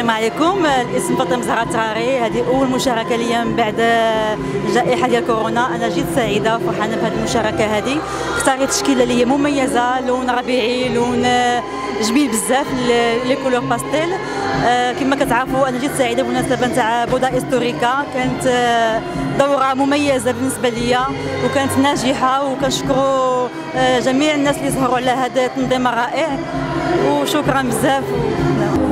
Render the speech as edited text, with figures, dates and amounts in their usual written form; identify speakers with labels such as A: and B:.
A: السلام عليكم. الاسم فاطمه زهراء التغاري. هذه اول مشاركه لي من بعد الجائحه ديال كورونا. انا جد سعيده وفرحانه بهذه المشاركه هذه. اختاريت تشكيله اللي هي مميزه، لون ربيعي، لون جميل بزاف، لي كولور باستيل. كما كتعرفوا انا جد سعيده بالمناسبه نتاع بودا استوريكا. كانت دوره مميزه بالنسبه ليا وكانت ناجحه، وكنشكروا جميع الناس اللي سهروا على هذا التنظيم الرائع، وشكرا بزاف.